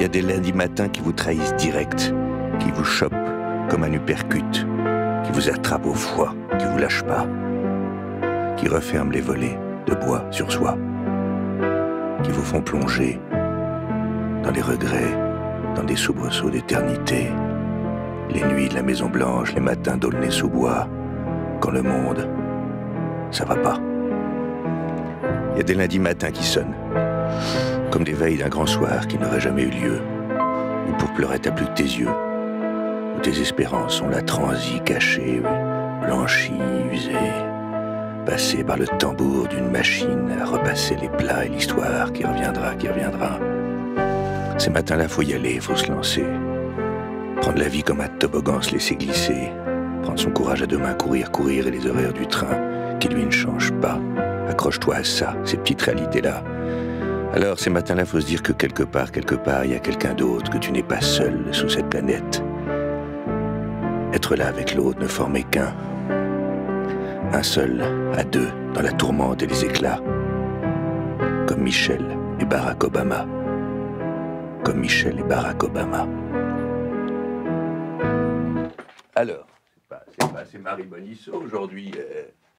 a des lundis matins qui vous trahissent direct, qui vous chopent comme un uppercut, qui vous attrapent au foie, qui vous lâchent pas, qui referment les volets de bois sur soi, qui vous font plonger dans les regrets, dans des soubresauts d'éternité, les nuits de la Maison Blanche, les matins d'Aulnay-sous-Bois, quand le monde, ça va pas. Il y a des lundis matins qui sonnent, comme des veilles d'un grand soir qui n'aurait jamais eu lieu, où pour pleurer t'as plus que tes yeux, où tes espérances sont là transies, cachées, blanchies, usées, passées par le tambour d'une machine à repasser les plats et l'histoire qui reviendra, qui reviendra. Ces matins-là, faut y aller, faut se lancer, prendre la vie comme un toboggan, se laisser glisser, prendre son courage à deux mains, courir, courir, et les horaires du train qui lui ne changent pas. Accroche-toi à ça, ces petites réalités-là. Alors, ces matins-là, faut se dire que quelque part, il y a quelqu'un d'autre, que tu n'es pas seul sous cette planète. Être là avec l'autre, ne former qu'un. Un seul, à deux, dans la tourmente et les éclats. Comme Michel et Barack Obama. Comme Michel et Barack Obama. Alors, c'est Marie Bonisseau aujourd'hui.